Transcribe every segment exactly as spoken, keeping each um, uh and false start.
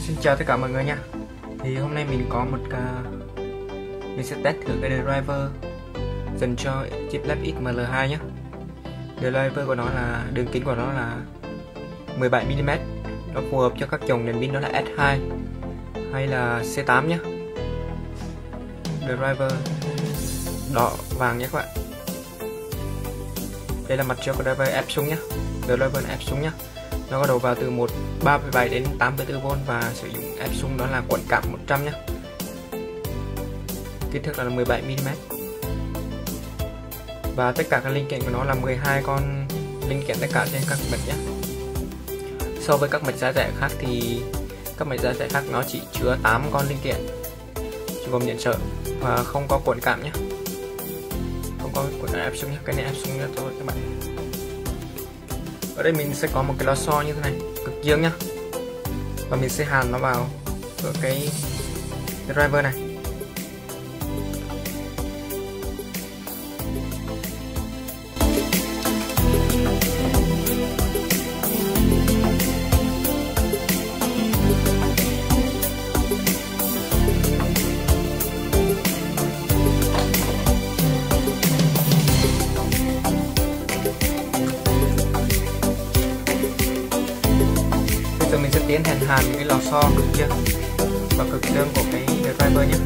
Xin chào tất cả mọi người nha. Thì hôm nay mình có một uh, mình sẽ test thử cái driver dành cho chip led X M L hai nhé. Driver của nó là đường kính của nó là mười bảy mi li mét. Nó phù hợp cho các dòng đèn pin đó là S hai hay là C tám nhé. Driver đỏ vàng nhé các bạn. Đây là mặt trước của driver ép xuống nhé. Driver ép xuống nhé. Nó có đầu vào từ ba mươi bảy đến tám mươi tư vôn và sử dụng ép sung đó là quận cảm một trăm nhé. Kích thước là mười bảy mi li mét. Và tất cả các linh kiện của nó là mười hai con linh kiện tất cả trên các mạch nhé. So với các mạch giá rẻ khác thì các mạch giá rẻ khác nó chỉ chứa tám con linh kiện gồm nhận sợ và không có cuộn cảm nhé. Không có cuộn ép sung nhé, cái này ép sung nhé thôi các bạn. Ở đây mình sẽ có một cái lò xo như thế này, cực dương nhá. Và mình sẽ hàn nó vào ở cái driver này. Rồi mình sẽ tiến hành hàn cái lò xo cực dương và cực dương của cái driver nhé.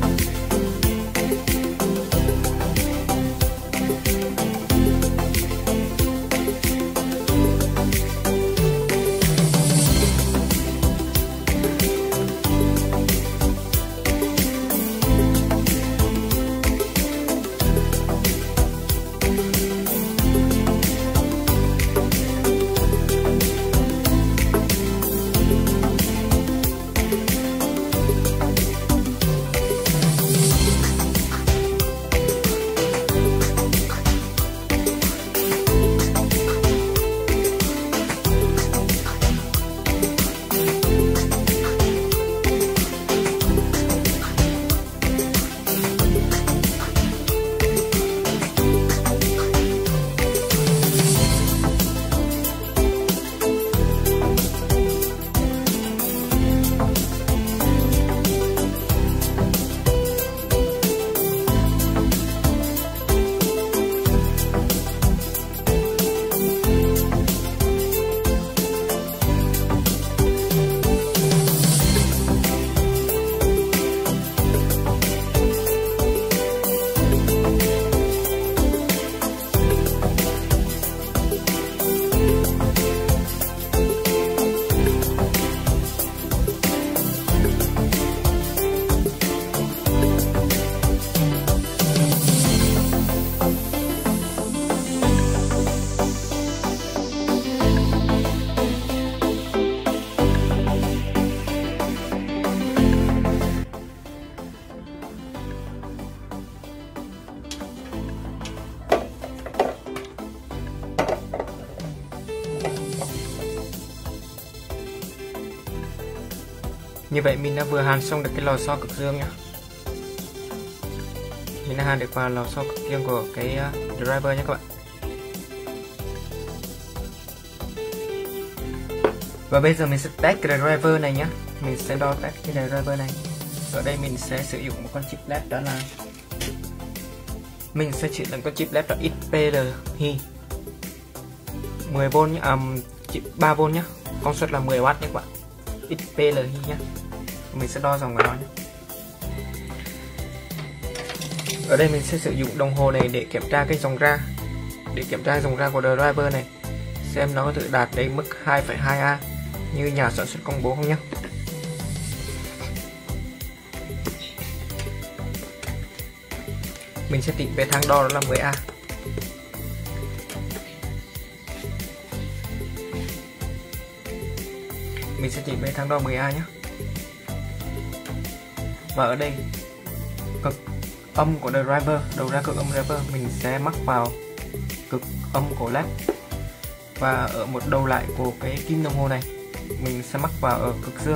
Như vậy mình đã vừa hàn xong được cái lò xo cực dương nhá. Mình đã hàn được vào lò xo cực dương của cái driver nhé các bạn. Và bây giờ mình sẽ test cái driver này nhé. Mình sẽ đo test cái driver này. Ở đây mình sẽ sử dụng một con chip led đó là mình sẽ sử dụng con chip led là X P L Hi mười vôn nhé, um, ba vôn nhé. Công suất là mười oát nhé các bạn. X P L Hi nhé. Mình sẽ đo dòng của nó nhé. Ở đây mình sẽ sử dụng đồng hồ này để kiểm tra cái dòng ra, để kiểm tra dòng ra của driver này, xem nó có tự đạt đến mức hai phẩy hai A như nhà sản xuất công bố không nhé. Mình sẽ tìm về thang đo đó là mười A. Mình sẽ tìm về thang đo mười A nhé. Và ở đây cực âm của driver, đầu ra cực âm driver mình sẽ mắc vào cực âm của led. Và ở một đầu lại của cái kim đồng hồ này mình sẽ mắc vào ở cực dương.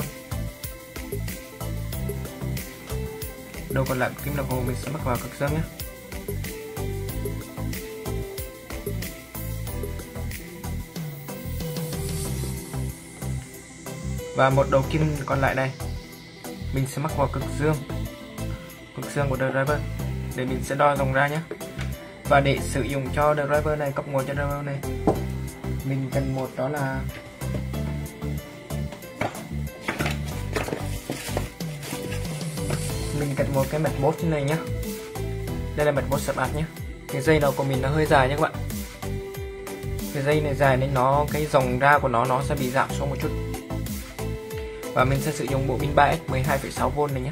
Đầu còn lại của kim đồng hồ mình sẽ mắc vào cực dương nhé. Và một đầu kim còn lại này mình sẽ mắc vào cực dương cực dương của driver để mình sẽ đo dòng ra nhé. Và để sử dụng cho driver này, cấp nguồn cho driver này, mình cần một đó là mình cần một cái mạch bốt như này nhé. Đây là mạch bốt sập ạt nhé. Cái dây đầu của mình nó hơi dài nhé các bạn. Cái dây này dài nên nó cái dòng ra của nó nó sẽ bị giảm xuống một chút. Và mình sẽ sử dụng bộ pin ba S mười hai phẩy sáu vôn này nhé.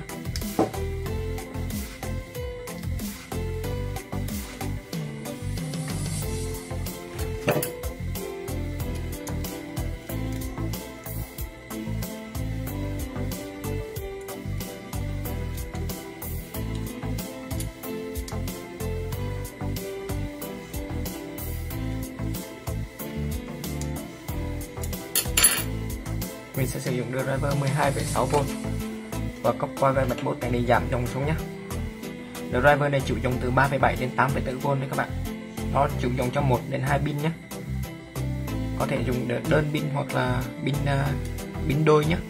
Mình sẽ sử dụng driver mười hai phẩy sáu vôn và copper qua cái mạch bốt này để giảm dòng xuống nhé. Driver này chịu dòng từ ba phẩy bảy đến tám phẩy bốn vôn đấy các bạn. Nó chịu dòng cho một đến hai pin nhé. Có thể dùng đơn pin hoặc là pin uh, pin đôi nhé.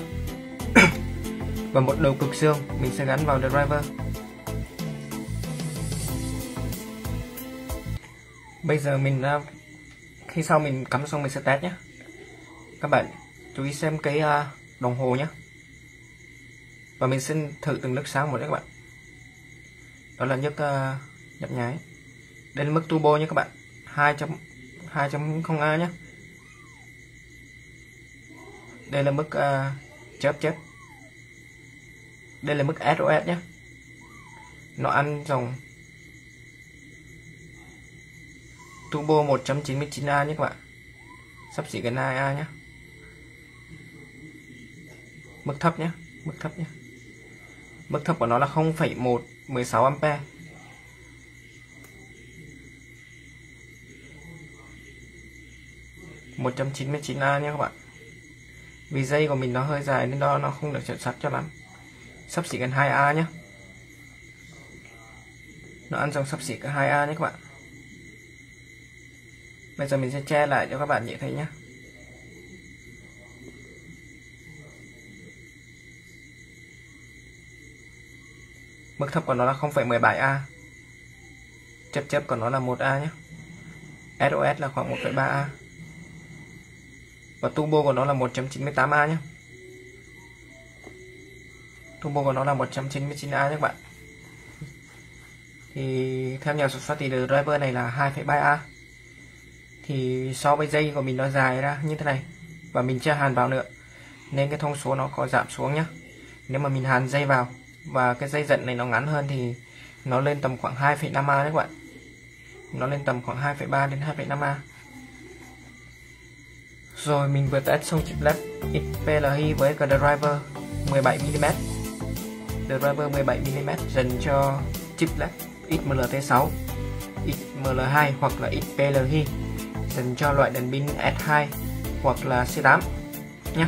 Và một đầu cực dương mình sẽ gắn vào driver. Bây giờ mình uh, khi sau mình cắm xong mình sẽ test nhé. Các bạn chú ý xem cái uh, đồng hồ nhé. Và mình sẽ thử từng nước sáng một đấy các bạn. Đó là nhấc uh, nhấp nháy. Đây là mức turbo nhé các bạn, hai chấm không A nhé. Đây là mức uh, chớp chớp. Đây là mức ét o ét nhé. Nó ăn dòng turbo một chấm chín mươi chín A nhé các bạn, sắp xỉ gần hai A nhé. Mức thấp nhé, mức thấp nhé. Mức thấp của nó là không phẩy một mười sáu ampe. một chấm chín mươi chín A nhé các bạn. Vì dây của mình nó hơi dài nên đó nó không được chuẩn xác cho lắm. Sắp xỉ gần hai A nhé. Nó ăn dòng sắp xỉ cả hai A nhé các bạn. Bây giờ mình sẽ che lại cho các bạn dễ thấy nhé. Mức thấp của nó là không phẩy mười bảy A. Chớp chớp của nó là một A nhé. ét o ét là khoảng một phẩy ba A. Và turbo của nó là một chấm chín mươi tám A nhé. Turbo của nó là một chấm chín mươi chín A nhé các bạn. Thì theo nhà sản xuất thì driver này là hai phẩy ba A. Thì so với dây của mình nó dài ra như thế này và mình chưa hàn vào nữa nên cái thông số nó có giảm xuống nhé. Nếu mà mình hàn dây vào và cái dây dẫn này nó ngắn hơn thì nó lên tầm khoảng hai phẩy năm A đấy các bạn. Nó lên tầm khoảng hai phẩy ba đến hai phẩy năm A. Rồi mình vừa test xong chip led ích pê lờ i với cái driver mười bảy mi li mét. Driver mười bảy mi li mét dành cho chip led ích em lờ tê sáu, ích em lờ hai hoặc là ích pê lờ i dành cho loại đèn pin S hai hoặc là C tám nhé.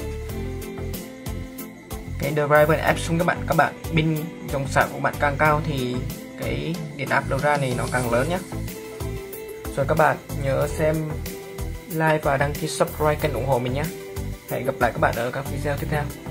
Cái driver ép xuống các bạn, các bạn pin dòng sạc của bạn càng cao thì cái điện áp đầu ra này nó càng lớn nhé. Rồi các bạn nhớ xem like và đăng ký subscribe kênh ủng hộ mình nhé. Hẹn gặp lại các bạn ở các video tiếp theo.